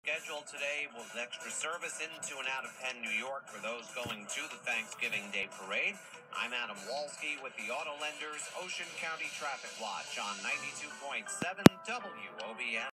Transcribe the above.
schedule today with extra service into and out of Penn, New York for those going to the Thanksgiving Day Parade. I'm Adam Walski with the Auto Lenders Ocean County Traffic Watch on 92.7 WOBM.